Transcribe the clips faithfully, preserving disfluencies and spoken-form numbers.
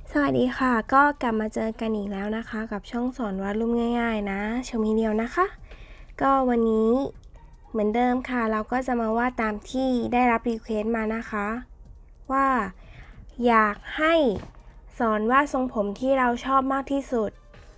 สวัสดีค่ะก็กลับมาเจอกันอีกแล้วนะคะกับช่องสอนวาดรูปง่ายๆนะชมีเดียวนะคะก็วันนี้เหมือนเดิมค่ะเราก็จะมาวาดตามที่ได้รับรีเควสต์มานะคะว่าอยากให้สอนวาดทรงผมที่เราชอบมากที่สุด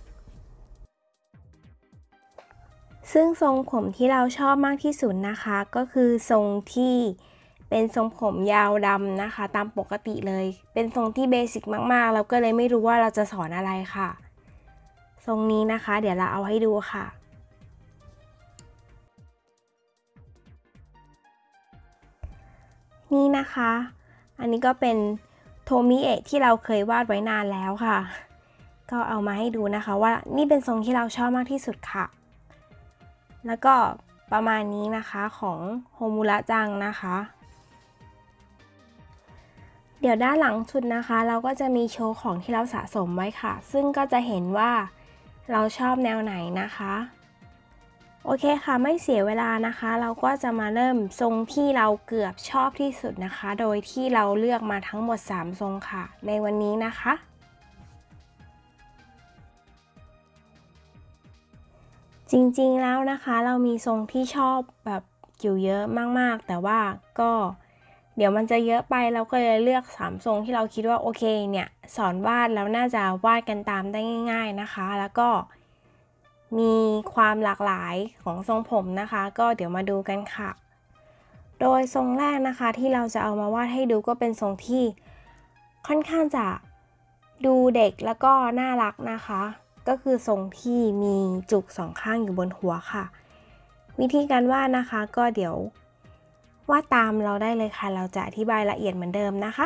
ซึ่งทรงผมที่เราชอบมากที่สุดนะคะก็คือทรงที่เป็นทรงผมยาวดำนะคะตามปกติเลยเป็นทรงที่เบสิกมากๆเราก็เลยไม่รู้ว่าเราจะสอนอะไรค่ะทรงนี้นะคะเดี๋ยวเราเอาให้ดูค่ะนี่นะคะอันนี้ก็เป็นโทมิเอะที่เราเคยวาดไว้นานแล้วค่ะก็เอามาให้ดูนะคะว่านี่เป็นทรงที่เราชอบมากที่สุดค่ะแล้วก็ประมาณนี้นะคะของโฮมุระจังนะคะเดี๋ยวด้านหลังสุดนะคะเราก็จะมีโชว์ของที่เราสะสมไว้ค่ะซึ่งก็จะเห็นว่าเราชอบแนวไหนนะคะโอเคค่ะไม่เสียเวลานะคะเราก็จะมาเริ่มทรงที่เราเกือบชอบที่สุดนะคะโดยที่เราเลือกมาทั้งหมดสามทรงค่ะในวันนี้นะคะจริงๆแล้วนะคะเรามีทรงที่ชอบแบบอยู่เยอะมากๆแต่ว่าก็เดี๋ยวมันจะเยอะไปเราก็เลยเลือกสามทรงที่เราคิดว่าโอเคเนี่ยสอนวาดแล้วน่าจะวาดกันตามได้ง่ายๆนะคะแล้วก็มีความหลากหลายของทรงผมนะคะก็เดี๋ยวมาดูกันค่ะโดยทรงแรกนะคะที่เราจะเอามาวาดให้ดูก็เป็นทรงที่ค่อนข้างจะดูเด็กแล้วก็น่ารักนะคะก็คือทรงที่มีจุกสองข้างอยู่บนหัวค่ะวิธีการวาดนะคะก็เดี๋ยววาดตามเราได้เลยค่ะเราจะอธิบายละเอียดเหมือนเดิมนะคะ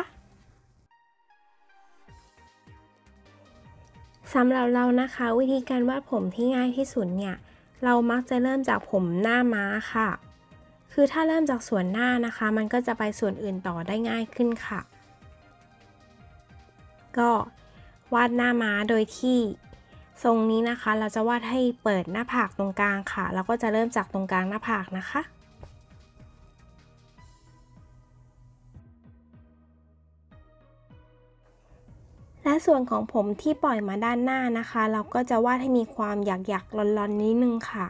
สำหรับเรานะคะวิธีการวาดผมที่ง่ายที่สุดเนี่ยเรามักจะเริ่มจากผมหน้าม้าค่ะคือถ้าเริ่มจากส่วนหน้านะคะมันก็จะไปส่วนอื่นต่อได้ง่ายขึ้นค่ะก็วาดหน้าม้าโดยที่ทรงนี้นะคะเราจะวาดให้เปิดหน้าผากตรงกลางค่ะเราก็จะเริ่มจากตรงกลางหน้าผากนะคะและส่วนของผมที่ปล่อยมาด้านหน้านะคะเราก็จะวาดให้มีความหยักๆลอนๆนิดนึงค่ะ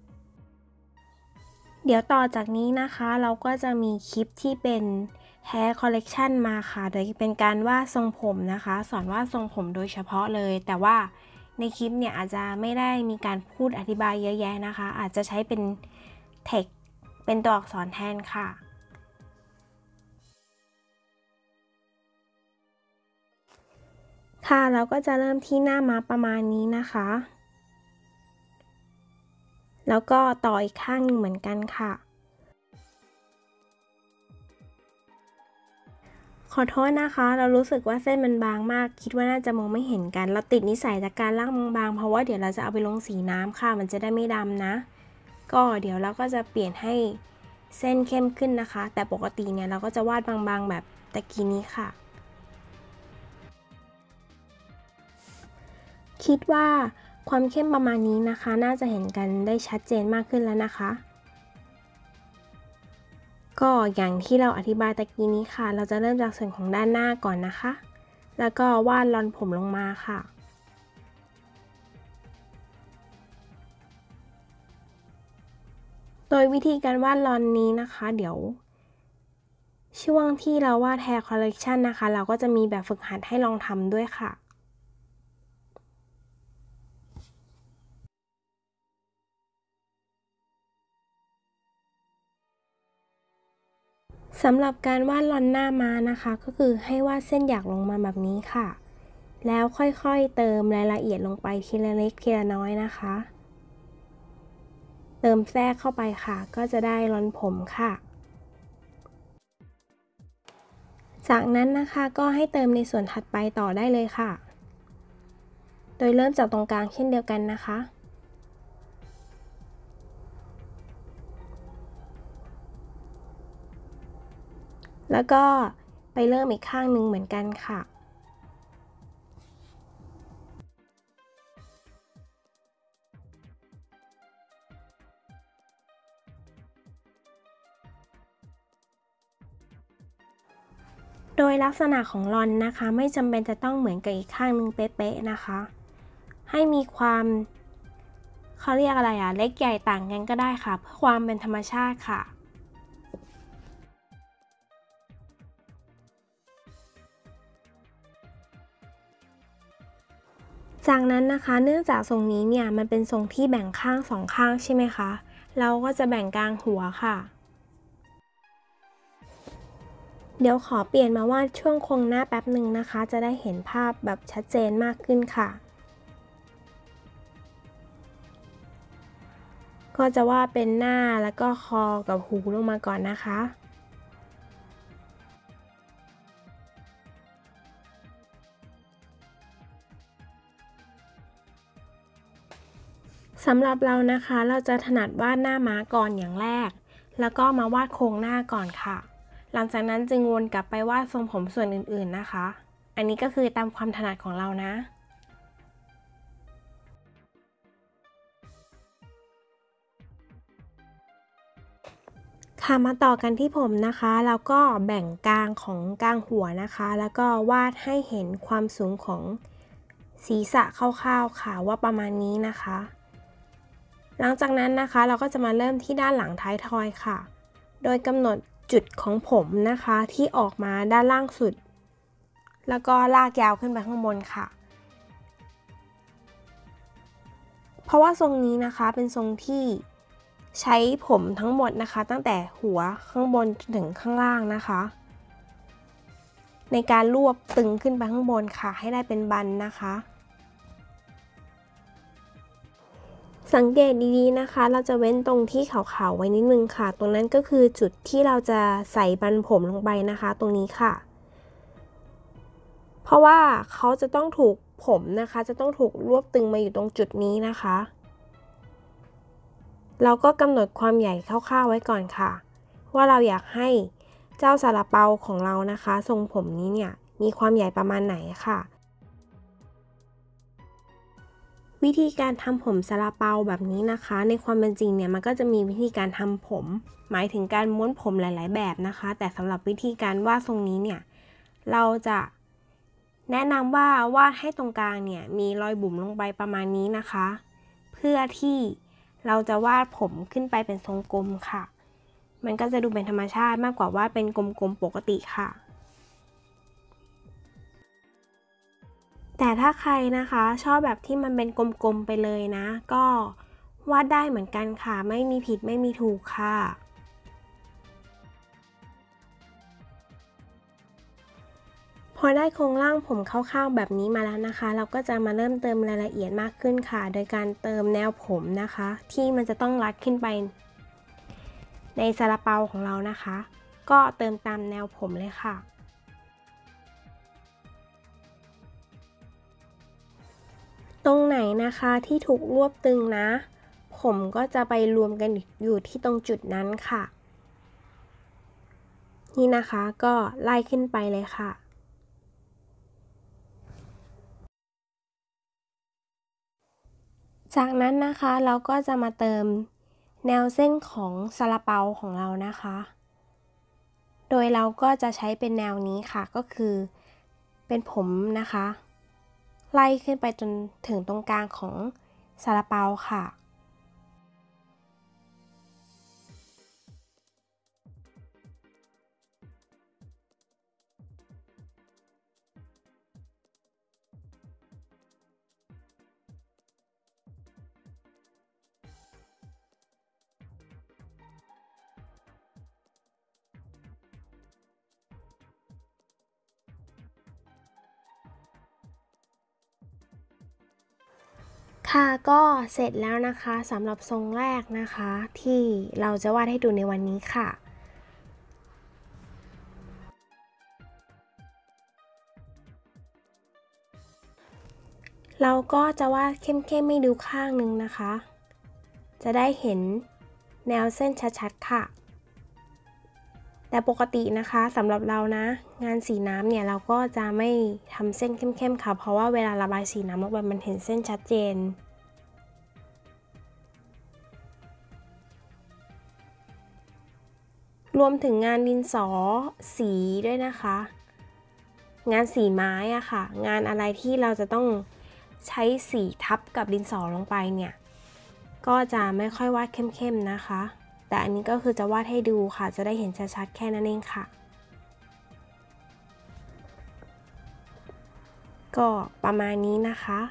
เดี๋ยวต่อจากนี้นะคะเราก็จะมีคลิปที่เป็น Hair Collection มาค่ะโดยเป็นการวาดทรงผมนะคะสอนวาดทรงผมโดยเฉพาะเลยแต่ว่าในคลิปเนี่ยอาจจะไม่ได้มีการพูดอธิบายเยอะแยะนะคะอาจจะใช้เป็น text เป็นตัวอักษรแทนค่ะค่ะเราก็จะเริ่มที่หน้าม้าประมาณนี้นะคะแล้วก็ต่ออีกข้างหนึ่งเหมือนกันค่ะขอโทษนะคะเรารู้สึกว่าเส้นมันบางมากคิดว่าน่าจะมองไม่เห็นกันเราติดนิสัยจากการลากบางๆเพราะว่าเดี๋ยวเราจะเอาไปลงสีน้ำค่ะมันจะได้ไม่ดำนะก็เดี๋ยวเราก็จะเปลี่ยนให้เส้นเข้มขึ้นนะคะแต่ปกติเนี่ยเราก็จะวาดบางๆแบบตะกี้นี้ค่ะคิดว่าความเข้มประมาณนี้นะคะน่าจะเห็นกันได้ชัดเจนมากขึ้นแล้วนะคะก็อย่างที่เราอธิบายตะกี้นี้ค่ะเราจะเริ่มจากส่วนของด้านหน้าก่อนนะคะแล้วก็วาดรอนผมลงมาค่ะโดยวิธีการวาดรอนนี้นะคะเดี๋ยวช่วงที่เราวาด Hair Collection นะคะเราก็จะมีแบบฝึกหัดให้ลองทำด้วยค่ะสำหรับการวาดรอนหน้าม้านะคะก็คือให้วาดเส้นหยักลงมาแบบนี้ค่ะแล้วค่อยๆเติมรายละเอียดลงไปทีละเล็กทีละน้อยนะคะเติมแทรกเข้าไปค่ะก็จะได้รอนผมค่ะจากนั้นนะคะก็ให้เติมในส่วนถัดไปต่อได้เลยค่ะโดยเริ่มจากตรงกลางเช่นเดียวกันนะคะแล้วก็ไปเริ่มอีกข้างหนึ่งเหมือนกันค่ะโโดยลักษณะของลอนนะคะไม่จำเป็นจะต้องเหมือนกับอีกข้างนึงเป๊ะๆนะคะให้มีความเขาเรียกอะไรอะเล็กใหญ่ต่างกันก็ได้ค่ะเพื่อความเป็นธรรมชาติค่ะจากนั้นนะคะเนื่องจากทรงนี้เนี่ยมันเป็นทรงที่แบ่งข้างสองข้างใช่ไหมคะเราก็จะแบ่งกลางหัวค่ะเดี๋ยวขอเปลี่ยนมาวาดช่วงโครงหน้าแป๊บหนึ่งนะคะจะได้เห็นภาพแบบชัดเจนมากขึ้นค่ะก็จะวาดเป็นหน้าแล้วก็คอกับหูลงมาก่อนนะคะสำหรับเรานะคะเราจะถนัดวาดหน้าม้าก่อนอย่างแรกแล้วก็มาวาดโครงหน้าก่อนค่ะหลังจากนั้นจึงวนกลับไปวาดทรงผมส่วนอื่นๆนะคะอันนี้ก็คือตามความถนัดของเรานะค่ะมาต่อกันที่ผมนะคะแล้วก็แบ่งกลางของกลางหัวนะคะแล้วก็วาดให้เห็นความสูงของศีรษะคร่าวๆค่ะว่าประมาณนี้นะคะหลังจากนั้นนะคะเราก็จะมาเริ่มที่ด้านหลังท้ายทอยค่ะโดยกำหนดจุดของผมนะคะที่ออกมาด้านล่างสุดแล้วก็ลากยาวขึ้นไปข้างบนค่ะเพราะว่าทรงนี้นะคะเป็นทรงที่ใช้ผมทั้งหมดนะคะตั้งแต่หัวข้างบนจนถึงข้างล่างนะคะในการรวบตึงขึ้นไปข้างบนค่ะให้ได้เป็นบันนะคะสังเกตดีๆนะคะเราจะเว้นตรงที่ขาวๆไว้นิดนึงค่ะตรงนั้นก็คือจุดที่เราจะใส่บันผมลงไปนะคะตรงนี้ค่ะเพราะว่าเขาจะต้องถูกผมนะคะจะต้องถูกรวบตึงมาอยู่ตรงจุดนี้นะคะเราก็กำหนดความใหญ่คร่าวๆไว้ก่อนค่ะว่าเราอยากให้เจ้าซาลาเปาของเรานะคะทรงผมนี้เนี่ยมีความใหญ่ประมาณไหนค่ะวิธีการทำผมซาลาเปาแบบนี้นะคะในความเป็นจริงเนี่ยมันก็จะมีวิธีการทำผมหมายถึงการม้วนผมหลายๆแบบนะคะแต่สำหรับวิธีการวาดทรงนี้เนี่ยเราจะแนะนำว่าวาดให้ตรงกลางเนี่ยมีรอยบุ๋มลงไปประมาณนี้นะคะเพื่อที่เราจะวาดผมขึ้นไปเป็นทรงกลมค่ะมันก็จะดูเป็นธรรมชาติมากกว่าวาดเป็นกลมๆปกติค่ะแต่ถ้าใครนะคะชอบแบบที่มันเป็นกลมๆไปเลยนะก็วาดได้เหมือนกันค่ะไม่มีผิดไม่มีถูกค่ะพอได้โครงร่างผมคร่าวๆแบบนี้มาแล้วนะคะเราก็จะมาเริ่มเติมรายละเอียดมากขึ้นค่ะโดยการเติมแนวผมนะคะที่มันจะต้องรัดขึ้นไปในซาลาเปาของเรานะคะก็เติมตามแนวผมเลยค่ะตรงไหนนะคะที่ถูกรวบตึงนะผมก็จะไปรวมกันอยู่ที่ตรงจุดนั้นค่ะนี่นะคะก็ไล่ขึ้นไปเลยค่ะจากนั้นนะคะเราก็จะมาเติมแนวเส้นของซาลาเปาของเรานะคะโดยเราก็จะใช้เป็นแนวนี้ค่ะก็คือเป็นผมนะคะไล่ขึ้นไปจนถึงตรงกลางของซาลาเปาค่ะค่ะก็เสร็จแล้วนะคะสำหรับทรงแรกนะคะที่เราจะวาดให้ดูในวันนี้ค่ะเราก็จะวาดเข้มๆให้ดูข้างหนึ่งนะคะจะได้เห็นแนวเส้นชัดๆค่ะแต่ปกตินะคะสำหรับเรานะงานสีน้ำเนี่ยเราก็จะไม่ทำเส้นเข้มๆค่ะเพราะว่าเวลาระบายสีน้ำลงไปมันเห็นเส้นชัดเจนรวมถึงงานดินสอสีด้วยนะคะงานสีไม้อะค่ะงานอะไรที่เราจะต้องใช้สีทับกับดินสอลงไปเนี่ยก็จะไม่ค่อยวาดเข้มๆนะคะแต่อันนี้ก็คือจะวาดให้ดูค่ะจะได้เห็นชัดๆแค่นั้นเองค่ะก็ประมาณนี้นะคะ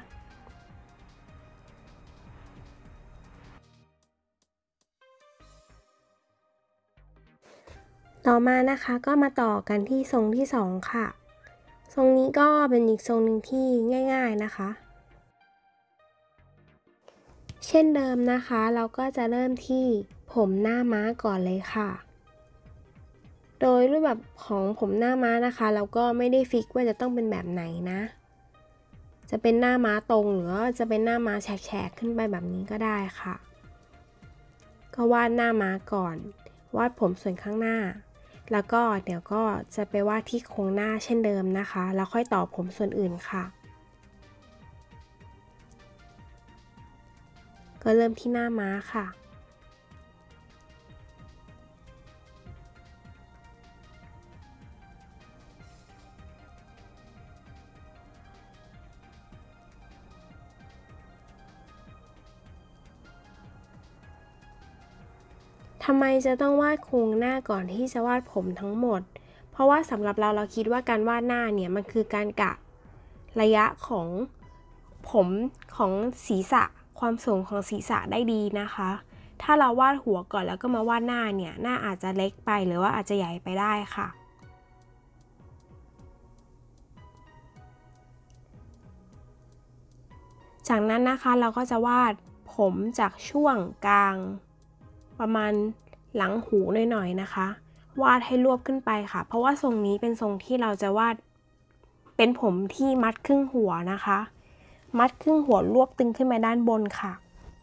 ต่อมานะคะก็มาต่อกันที่ทรงที่สองค่ะทรงนี้ก็เป็นอีกทรงหนึ่งที่ง่ายๆนะคะเช่นเดิมนะคะเราก็จะเริ่มที่ผมหน้าม้าก่อนเลยค่ะโดยรูปแบบของผมหน้าม้านะคะเราก็ไม่ได้ฟิกว่าจะต้องเป็นแบบไหนนะจะเป็นหน้าม้าตรงหรือว่าจะเป็นหน้าม้าแฉกๆขึ้นไปแบบนี้ก็ได้ค่ะก็วาดหน้าม้าก่อนวาดผมส่วนข้างหน้าแล้วก็เดี๋ยวก็จะไปวาดที่โครงหน้าเช่นเดิมนะคะแล้วค่อยต่อผมส่วนอื่นค่ะก็เริ่มที่หน้าม้าค่ะทำไมจะต้องวาดโครงหน้าก่อนที่จะวาดผมทั้งหมดเพราะว่าสำหรับเราเราคิดว่าการวาดหน้าเนี่ยมันคือการกะระยะของผมของศีรษะความสูงของศีรษะได้ดีนะคะถ้าเราวาดหัวก่อนแล้วก็มาวาดหน้าเนี่ยหน้าอาจจะเล็กไปหรือว่าอาจจะใหญ่ไปได้ค่ะจากนั้นนะคะเราก็จะวาดผมจากช่วงกลางประมาณหลังหูหน่อยๆนะคะวาดให้รวบขึ้นไปค่ะเพราะว่าทรงนี้เป็นทรงที่เราจะวาดเป็นผมที่มัดครึ่งหัวนะคะมัดครึ่งหัวรวบตึงขึ้นไปด้านบนค่ะ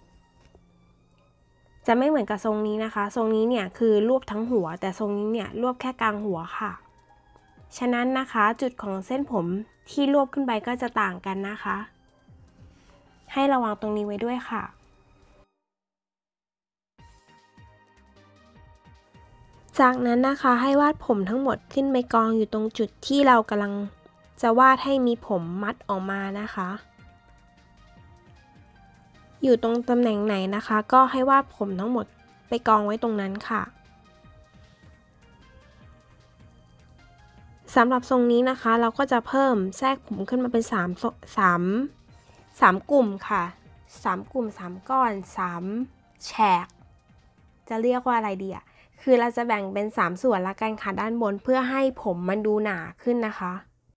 จะไม่เหมือนกับทรงนี้นะคะทรงนี้เนี่ยคือรวบทั้งหัวแต่ทรงนี้เนี่ยรวบแค่กลางหัวค่ะฉะนั้นนะคะจุดของเส้นผมที่รวบขึ้นไปก็จะต่างกันนะคะให้ระวังตรงนี้ไว้ด้วยค่ะจากนั้นนะคะให้วาดผมทั้งหมดขึ้นไปกองอยู่ตรงจุดที่เรากำลังจะวาดให้มีผมมัดออกมานะคะอยู่ตรงตำแหน่งไหนนะคะก็ให้วาดผมทั้งหมดไปกองไว้ตรงนั้นค่ะสำหรับทรงนี้นะคะเราก็จะเพิ่มแทรกผมขึ้นมาเป็นสามสามสามกลุ่มค่ะสามกลุ่มสามก้อนสามแฉกจะเรียกว่าอะไรดีอ่ะคือเราจะแบ่งเป็นสามส่วนละกันค่ะด้านบนเพื่อให้ผมมันดูหนาขึ้นนะคะ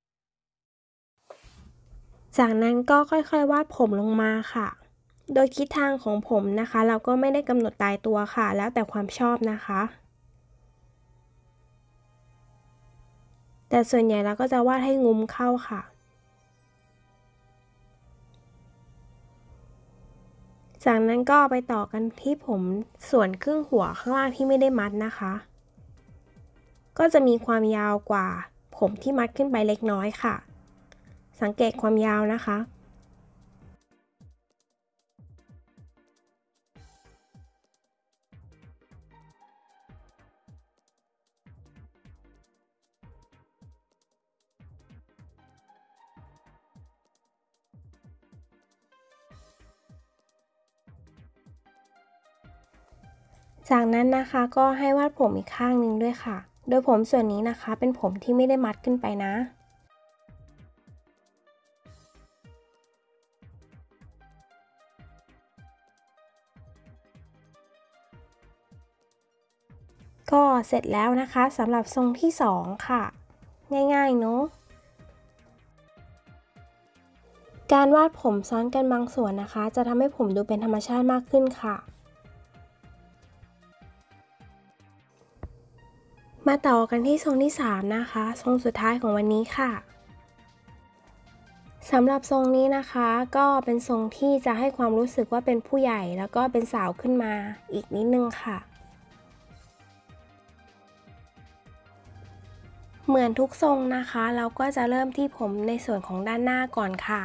จากนั้นก็ค่อยๆวาดผมลงมาค่ะโดยทิศทางของผมนะคะเราก็ไม่ได้กำหนดตายตัวค่ะแล้วแต่ความชอบนะคะแต่ส่วนใหญ่เราก็จะวาดให้งุ้มเข้าค่ะจากนั้นก็ไปต่อกันที่ผมส่วนครึ่งหัวข้างล่างที่ไม่ได้มัดนะคะก็จะมีความยาวกว่าผมที่มัดขึ้นไปเล็กน้อยค่ะสังเกตความยาวนะคะจากนั้นนะคะก็ให้วาดผมอีกข้างหนึ่งด้วยค่ะโดยผมส่วนนี้นะคะเป็นผมที่ไม่ได้มัดขึ้นไปนะก็เสร็จแล้วนะคะสำหรับทรงที่สองค่ะง่ายๆเนาะการวาดผมซ้อนกันบางส่วนนะคะจะทำให้ผมดูเป็นธรรมชาติมากขึ้นค่ะมาต่อกันที่ทรงที่สามนะคะทรงสุดท้ายของวันนี้ค่ะสำหรับทรงนี้นะคะก็เป็นทรงที่จะให้ความรู้สึกว่าเป็นผู้ใหญ่แล้วก็เป็นสาวขึ้นมาอีกนิดนึงค่ะเหมือนทุกทรงนะคะเราก็จะเริ่มที่ผมในส่วนของด้านหน้าก่อนค่ะ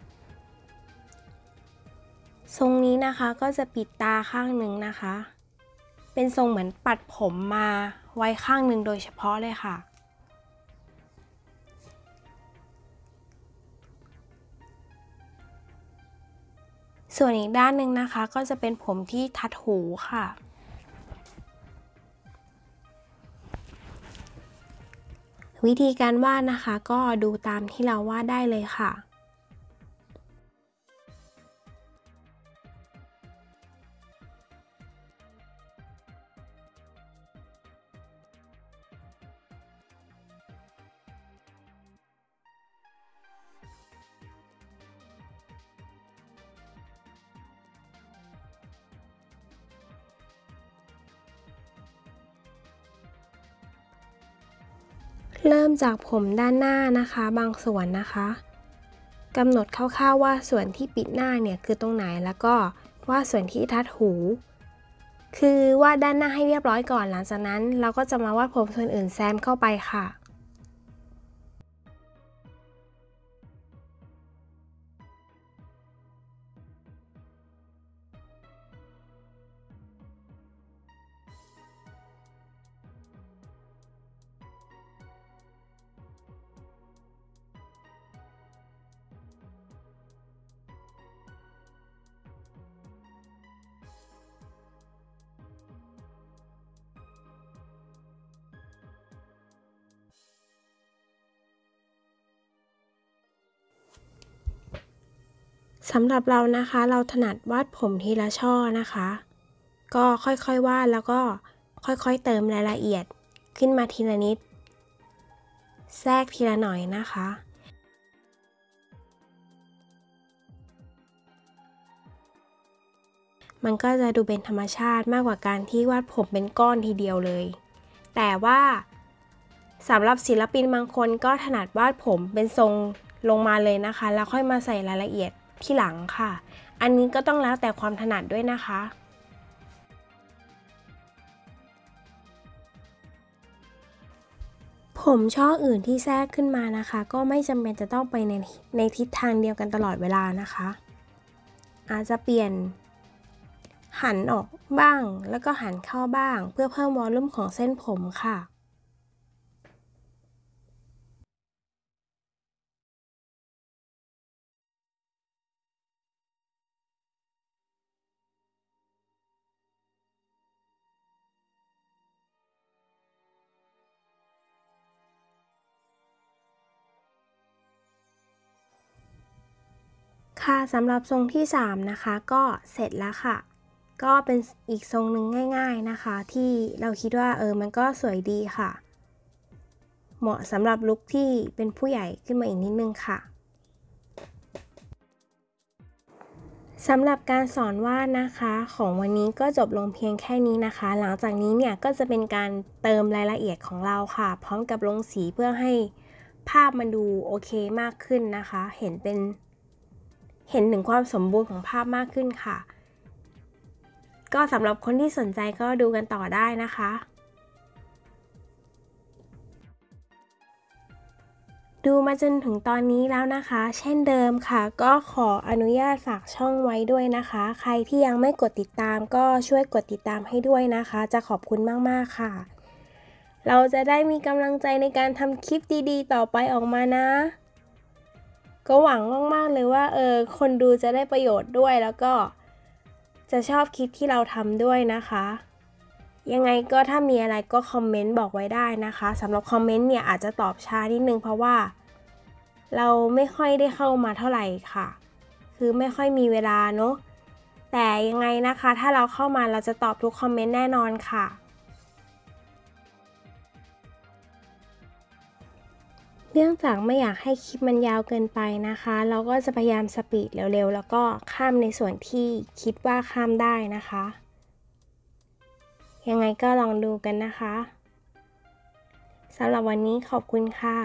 ทรงนี้นะคะก็จะปิดตาข้างหนึ่งนะคะเป็นทรงเหมือนปัดผมมาไว้ข้างหนึ่งโดยเฉพาะเลยค่ะส่วนอีกด้านหนึ่งนะคะก็จะเป็นผมที่ทัดหูค่ะวิธีการวาดนะคะก็ดูตามที่เราวาดได้เลยค่ะเริ่มจากผมด้านหน้านะคะบางส่วนนะคะกำหนดคร่าวๆว่าส่วนที่ปิดหน้าเนี่ยคือตรงไหนแล้วก็วาดส่วนที่ทัดหูคือวาดด้านหน้าให้เรียบร้อยก่อนหลังจากนั้นเราก็จะมาวาดผมส่วนอื่นแซมเข้าไปค่ะสำหรับเรานะคะเราถนัดวาดผมทีละช่อนะคะก็ค่อยๆวาดแล้วก็ค่อยๆเติมรายละเอียดขึ้นมาทีละนิดแทรกทีละหน่อยนะคะมันก็จะดูเป็นธรรมชาติมากกว่าการที่วาดผมเป็นก้อนทีเดียวเลยแต่ว่าสำหรับศิลปินบางคนก็ถนัดวาดผมเป็นทรงลงมาเลยนะคะแล้วค่อยมาใส่รายละเอียดที่หลังค่ะอันนี้ก็ต้องแล้วแต่ความถนัดด้วยนะคะผมช่ออื่นที่แทรกขึ้นมานะคะก็ไม่จำเป็นจะต้องไปในในทิศทางเดียวกันตลอดเวลานะคะอาจจะเปลี่ยนหันออกบ้างแล้วก็หันเข้าบ้างเพื่อเพิ่มวอลลุ่มของเส้นผมค่ะค่ะสำหรับทรงที่สามนะคะก็เสร็จแล้วค่ะก็เป็นอีกทรงหนึ่งง่ายๆนะคะที่เราคิดว่าเออมันก็สวยดีค่ะเหมาะสำหรับลุคที่เป็นผู้ใหญ่ขึ้นมาอีกนิดนึงค่ะสำหรับการสอนวาดนะคะของวันนี้ก็จบลงเพียงแค่นี้นะคะหลังจากนี้เนี่ยก็จะเป็นการเติมรายละเอียดของเราค่ะพร้อมกับลงสีเพื่อให้ภาพมันดูโอเคมากขึ้นนะคะเห็นเป็นเห็นถึงความสมบูรณ์ของภาพมากขึ้นค่ะก็สำหรับคนที่สนใจก็ดูกันต่อได้นะคะดูมาจนถึงตอนนี้แล้วนะคะเช่นเดิมค่ะก็ขออนุญาตฝากช่องไว้ด้วยนะคะใครที่ยังไม่กดติดตามก็ช่วยกดติดตามให้ด้วยนะคะจะขอบคุณมากๆค่ะเราจะได้มีกำลังใจในการทำคลิปดีๆต่อไปออกมานะก็หวังมากๆเลยว่าเออคนดูจะได้ประโยชน์ด้วยแล้วก็จะชอบคลิปที่เราทำด้วยนะคะยังไงก็ถ้ามีอะไรก็คอมเมนต์บอกไว้ได้นะคะสำหรับคอมเมนต์เนี่ยอาจจะตอบช้านิดนึงเพราะว่าเราไม่ค่อยได้เข้ามาเท่าไหร่ค่ะคือไม่ค่อยมีเวลาเนอะแต่ยังไงนะคะถ้าเราเข้ามาเราจะตอบทุกคอมเมนต์แน่นอนค่ะเนื่องจากไม่อยากให้คลิปมันยาวเกินไปนะคะเราก็จะพยายามสปีดเร็วๆแล้วก็ข้ามในส่วนที่คิดว่าข้ามได้นะคะยังไงก็ลองดูกันนะคะสำหรับวันนี้ขอบคุณค่ะ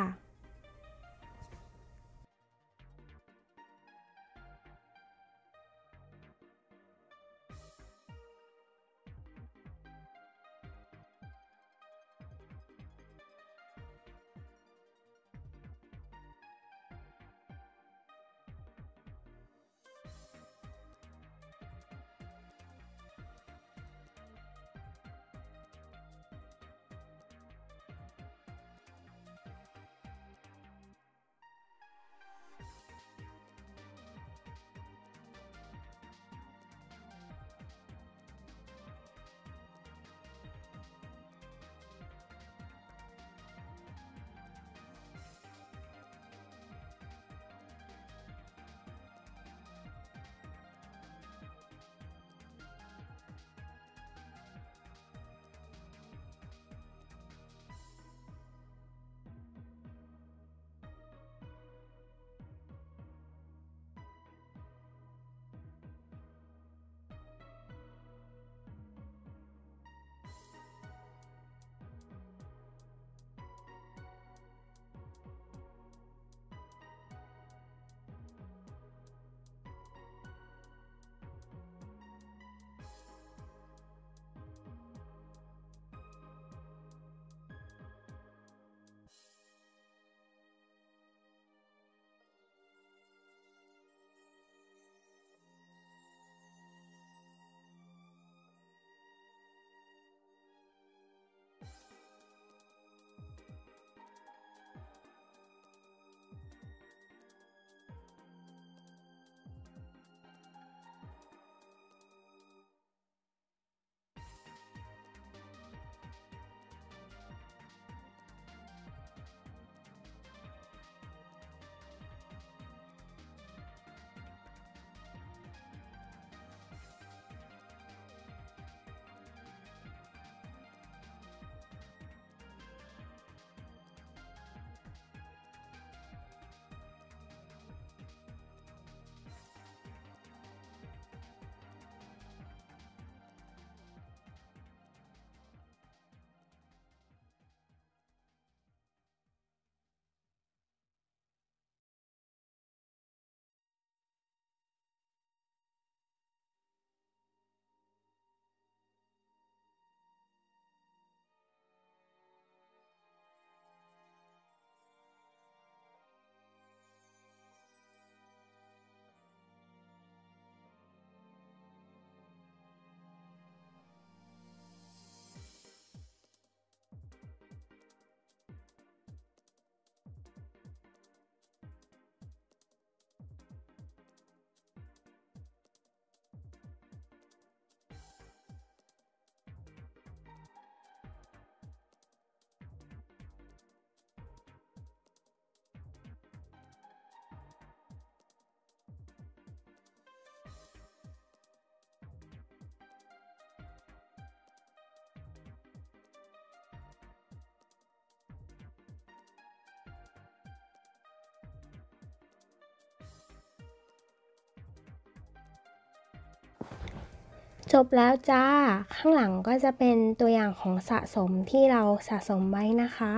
จบแล้วจ้าข้างหลังก็จะเป็นตัวอย่างของสะสมที่เราสะสมไว้นะคะ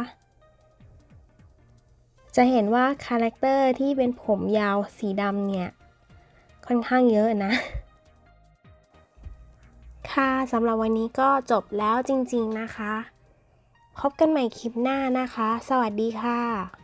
จะเห็นว่าคาแรคเตอร์ที่เป็นผมยาวสีดำเนี่ยค่อนข้างเยอะนะค่ะสำหรับวันนี้ก็จบแล้วจริงๆนะคะพบกันใหม่คลิปหน้านะคะสวัสดีค่ะ